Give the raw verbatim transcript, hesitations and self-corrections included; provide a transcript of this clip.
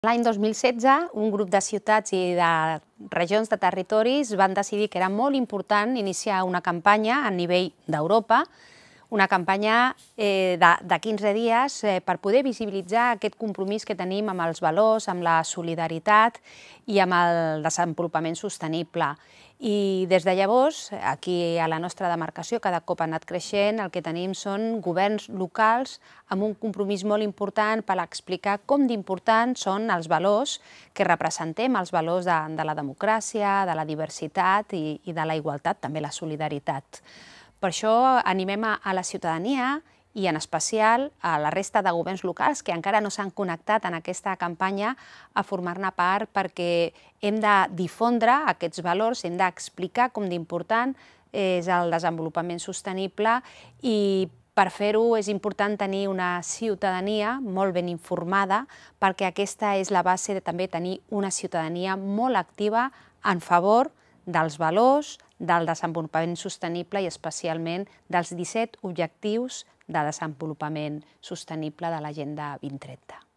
L'any dos mil setze, un grup de ciutats i de regions de territoris van decidir que era molt important iniciar una campanya a nivell d'Europa, una campanya eh, de, de quinze dies eh, per poder visibilitzar aquest compromís que tenim amb els valors, amb la solidaritat i amb el desenvolupament sostenible. I des de llavors, aquí a la nostra demarcació, cada cop ha anat creixent, el que tenim són governs locals amb un compromís molt important per explicar com d'importants són els valors que representem, els valors de, de la democràcia, de la diversitat i, i de la igualtat, també la solidaritat. Per això animem a, a la ciutadania i en especial a la resta de governs locals que encara no s'han connectat en aquesta campanya a formar-ne part, perquè hem de difondre aquests valors, hem d'explicar com d'important és el desenvolupament sostenible i per fer-ho és important tenir una ciutadania molt ben informada, perquè aquesta és la base de també tenir una ciutadania molt activa en favor dels valors, del desenvolupament sostenible i especialment dels disset objectius de desenvolupament sostenible de l'Agenda dos mil trenta.